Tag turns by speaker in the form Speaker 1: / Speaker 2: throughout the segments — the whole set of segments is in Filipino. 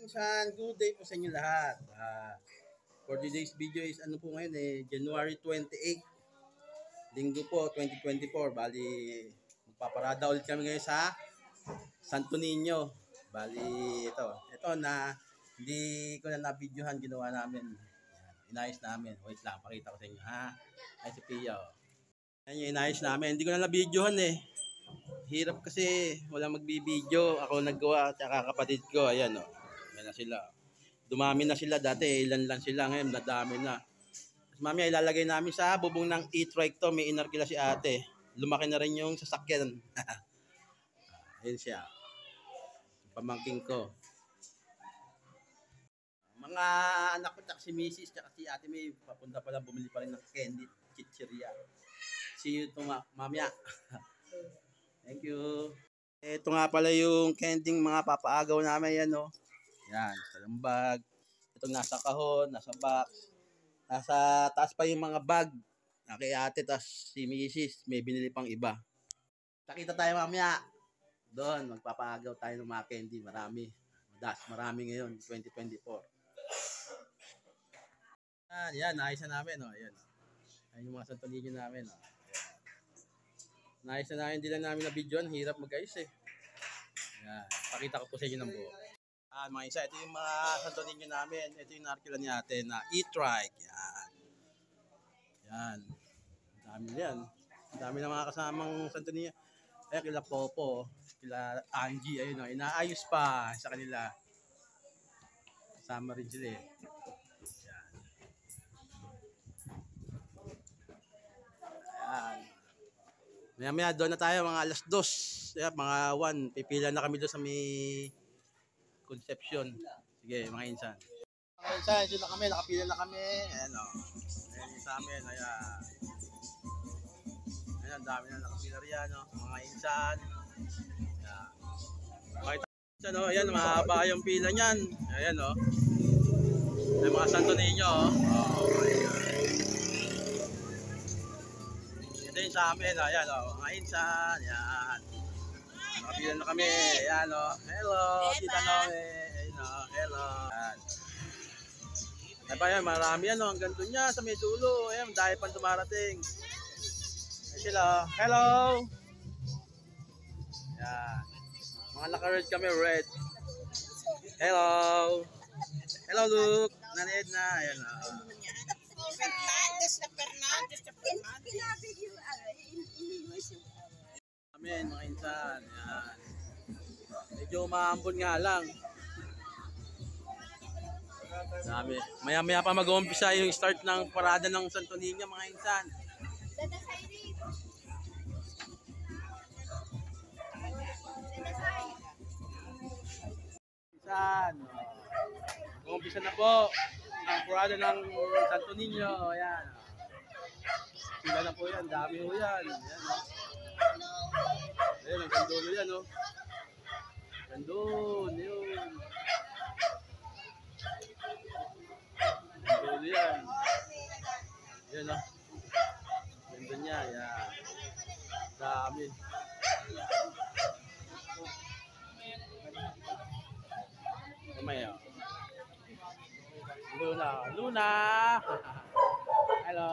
Speaker 1: Insan, good day po sa inyo lahat. For today's video is ano po ngayon January 28, Linggo po, 2024. Bali, magpaparada ulit kami ngayon sa Santo Niño. Bali, ito na hindi ko na na-videohan, ginawa namin. Inayos namin. Wait lang, pakita ko sa inyo ha. Ay si Pia. Yan yung inayos namin. Hindi ko na na-videohan Hirap kasi walang magbibideo. Ako naggawa, tsaka kapatid ko. Ayan Ayan na sila. Dumami na sila. Dati ilan lang sila. Ngayon nadami na. Tapos mamaya ilalagay namin sa bubong ng e-trike to. May inarkila si ate. Lumaki na rin yung sasakyan. Ayan siya. Pamangking ko. Mga anak ko tsaka si Mrs. tsaka si ate may papunta pala. Bumili pa rin ng candy. Chichirya. See you mamaya. Thank you. Ito nga pala yung kending mga papaagaw namin yan Yan, sa lambag. Itong nasa kahon, nasa box. Nasa taas pa yung mga bag. Kay ate, tas si Mrs. may binili pang iba. Takita tayo mamaya. Doon, magpapaagaw tayo ng mga candy. Marami. Marami ngayon, 2024. Yan, naayos na namin. Yan. Yan yung mga Santo Niño namin. Naayos na namin, hindi lang namin na videoan. Hirap mag-ayos Yan. Pakita ko po sa inyo ng buo. Mga isa, ito yung mga Santo Niño namin. Ito yung narkila ni ate na e-trike. Yan. Yan. Ang dami yan. Ang dami na mga kasamang Santo Niño. Ayan, kila Popo, kila Angie, ayun inaayos pa sa kanila. Kasama rin sila Yan. Ayan. Maya doon na tayo mga alas 2. Mga 1. Pipila na kami doon sa may Conception. Sige mga insan. Mga insan, doon na kami. Nakapila na kami. Ayan Ayan yung sa amin. Ayan. Ayan, dami na nakapila riyan mga insan. Ayan. Makita insan Ayan, mahaba yung pila niyan. Ayan May mga Santo Niño Ito yung sa amin, ayan mga insan, yan. Nakapila na kami, ayan hello, tita Noe, ayan hello. Ayan. Diba yan, marami hanggang doon niya sa may dulo, ayan, dahil pang dumarating. Ayan sila, hello. Ayan. Mga naka-red kami, red. Hello. Hello Luke, nanid na, ayan Amen, mga insan. Yan. Medyo maambon nga lang. Dami. Maya-maya pa mag-uumpisa yung start ng parada ng Santo Niño, mga insan. Insan. Mag-uumpisa na po ang parada ng Santo Niño. Ayan. Sila na po yan. Dami po yan. Ayan Ayan, ang gandulo yan Gandun, yun. Gandulo yan. Yan Gandun niya, yan. Dami. Kamaya. Luna! Hello!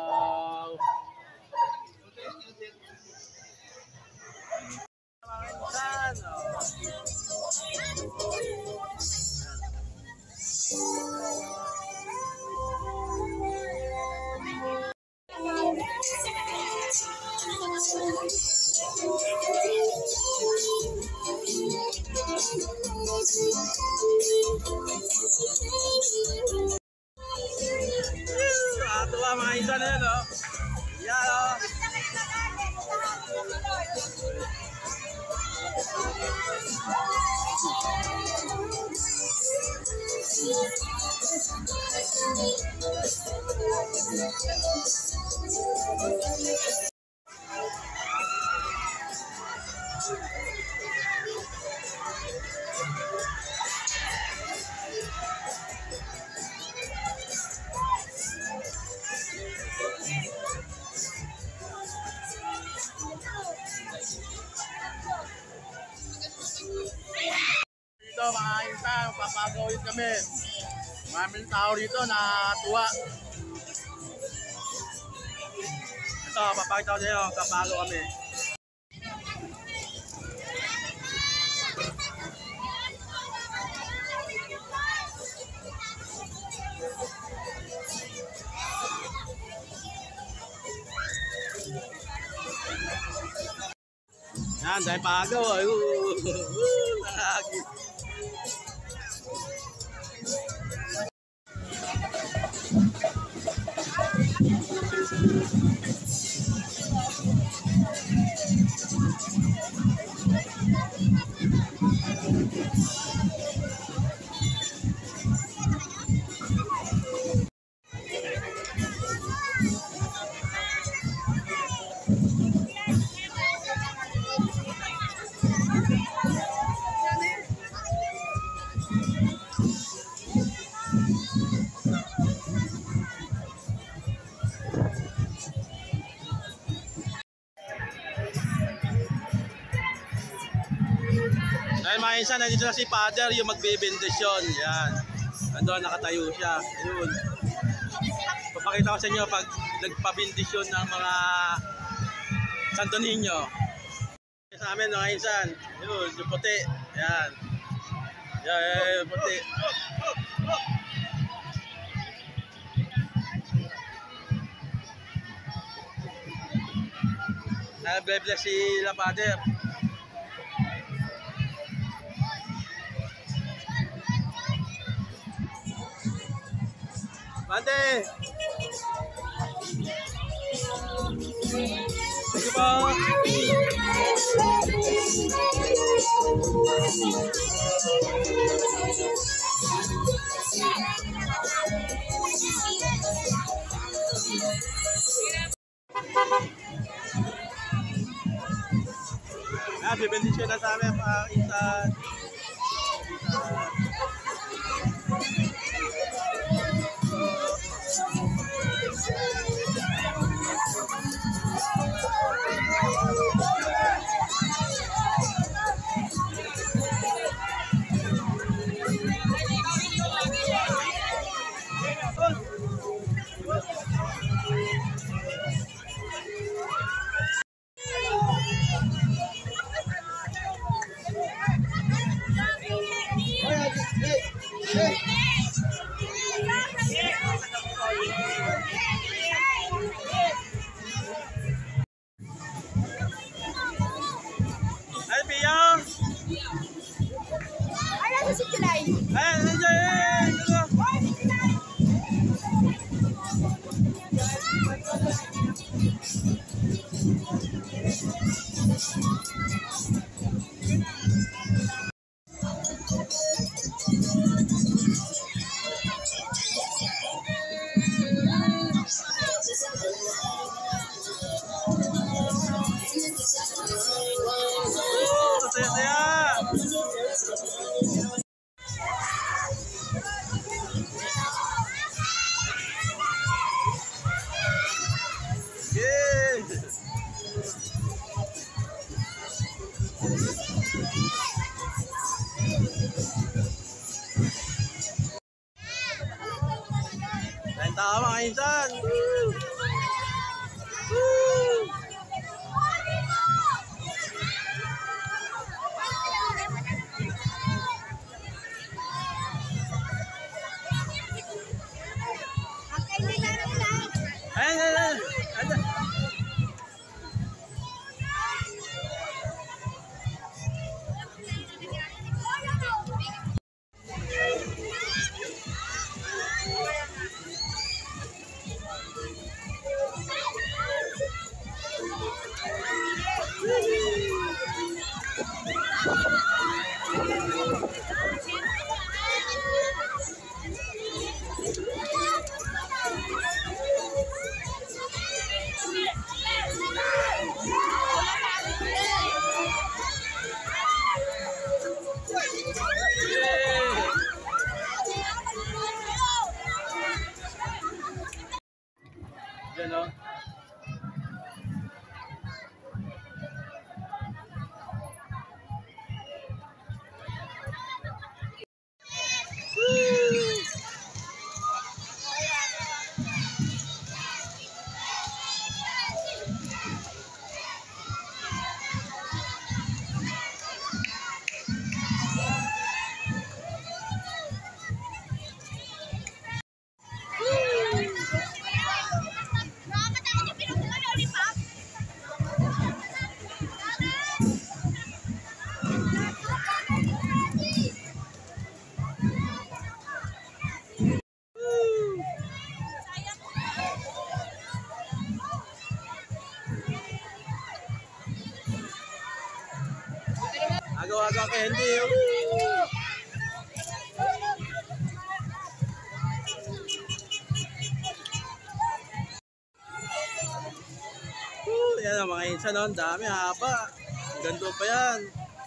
Speaker 1: Tuwa mga isa na yan Yan ulit kami. Maraming tao rito na tuwa. Ito, papakita ko sa inyo, kapalo kami. Yan, dahil pagaw. Lagi. Dahil mga insan, nandito na si Father yung magbibendisyon. Yan. Nandun, nakatayo siya. Ayun. Papakita ko sa inyo pag nagpabindisyon ng mga Santo Niño. Sa amin mga insan. Ayun, yung puti. Yan. Yan, yung puti. Bless si La Father. Bante! Sige po! Bibendisyon na sa amin pa insan. Tama mga insan. candy. Yan ang mga insan, ang dami, haba. Ang ganda pa yan.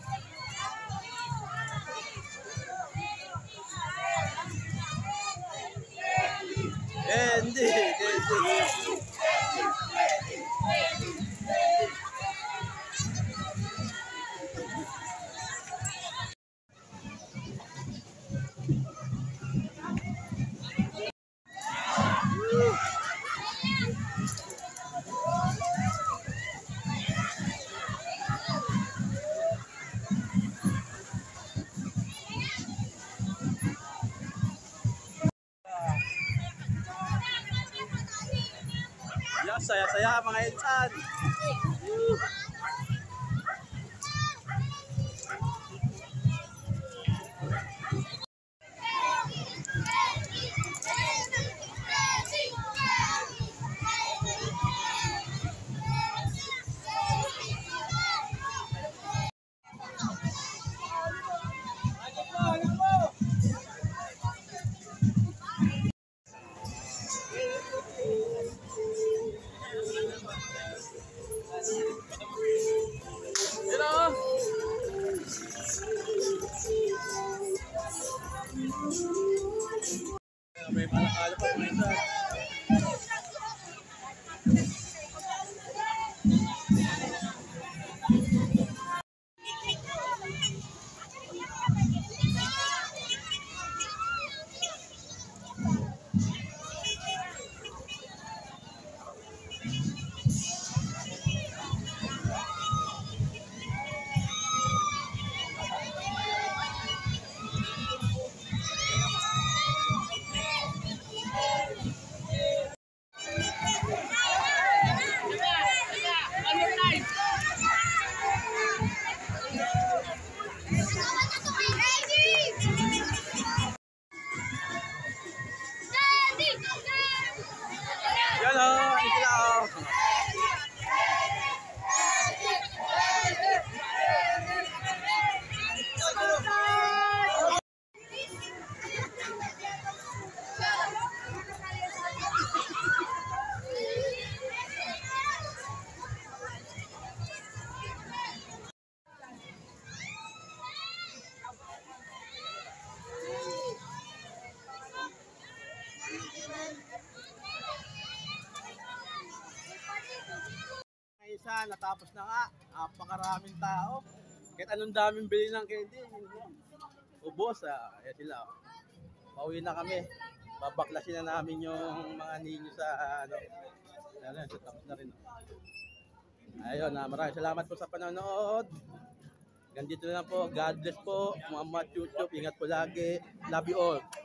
Speaker 1: Candy, candy. Yan, saya-saya mga insan. May malakala pa mga insan. Yan o, sila o. Isa, natapos na nga. Napakaraming tao. Kahit anong daming bili ng candy. Ubos, ayan sila. Pauwi na kami. Babaklasin na namin yung mga ninyo sa ano. Ayan, tapos na rin. Ayun, maraming salamat po sa panonood. Ganito na po. God bless po. Muhammad YouTube. Ingat po lagi. Love you all.